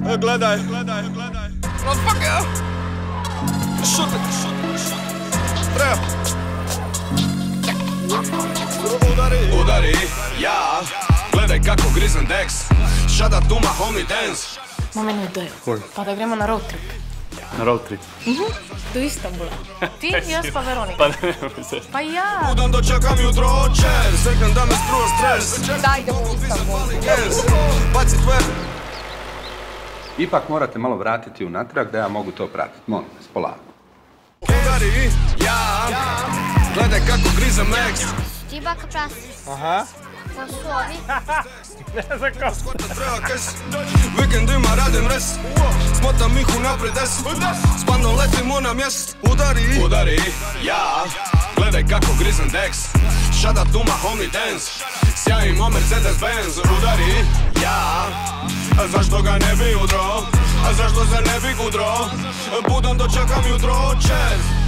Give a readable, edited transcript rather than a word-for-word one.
Gledaj. Oh fuck yeah. Šuti. Treba. Udari, ja. Gledaj kako grizem Dex. Shout out to my homie Dance. Ma meni ideju. Pa da gremo na road trip. Na road trip? Do Istanbula. Ti, jaz pa Veronika. Pa ne se. Pa ja. Budan dočekam jutro očer. Seknem da me struo stres. Daj idemo u Istanbul. Bacit web. Ipak morate malo vratiti unatrag da ja mogu to pratiti. Molim vas, polako. Udari, ja. Gledaj kako grizem X. Ti baka prasi. Aha. Ko su ovi? Vikendima radim res. Smotam ih unaprijed des. Spano letimo na mjest. Udari, ja. Gledaj kako grizem Dex. Shout out to my homie Dance. Sjajimo Mercedes Benz. Udari, ja. A zašto ga ne bi udro? A zašto se ne bi kudro? Budan dočekam jutro očer.